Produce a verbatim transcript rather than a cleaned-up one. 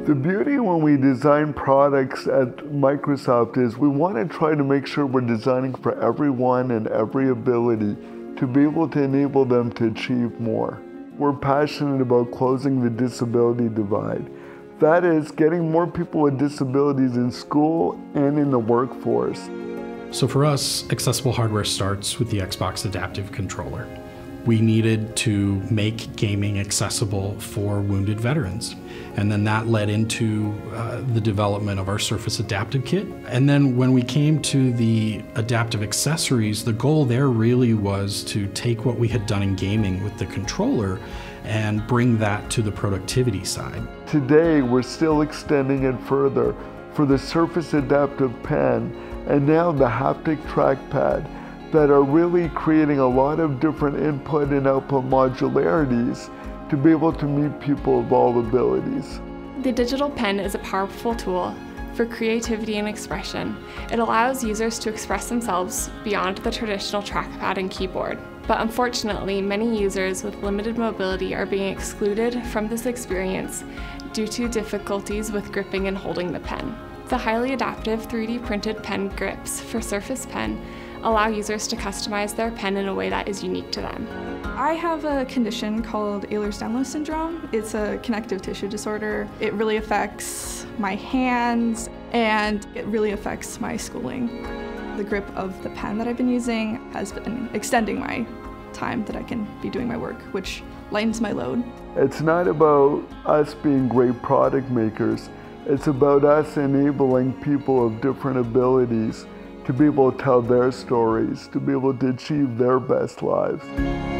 The beauty when we design products at Microsoft is we want to try to make sure we're designing for everyone and every ability to be able to enable them to achieve more. We're passionate about closing the disability divide. That is, getting more people with disabilities in school and in the workforce. So for us, accessible hardware starts with the Xbox Adaptive Controller. We needed to make gaming accessible for wounded veterans. And then that led into uh, the development of our Surface Adaptive Kit. And then when we came to the adaptive accessories, the goal there really was to take what we had done in gaming with the controller and bring that to the productivity side. Today, we're still extending it further for the Surface Adaptive Pen and now the haptic trackpad that are really creating a lot of different input and output modularities to be able to meet people of all abilities. The digital pen is a powerful tool for creativity and expression. It allows users to express themselves beyond the traditional trackpad and keyboard. But unfortunately, many users with limited mobility are being excluded from this experience due to difficulties with gripping and holding the pen. The highly adaptive three D printed pen grips for Surface Pen allow users to customize their pen in a way that is unique to them. I have a condition called Ehlers-Danlos syndrome. It's a connective tissue disorder. It really affects my hands and it really affects my schooling. The grip of the pen that I've been using has been extending my time that I can be doing my work, which lightens my load. It's not about us being great product makers. It's about us enabling people of different abilities to be able to tell their stories, to be able to achieve their best lives.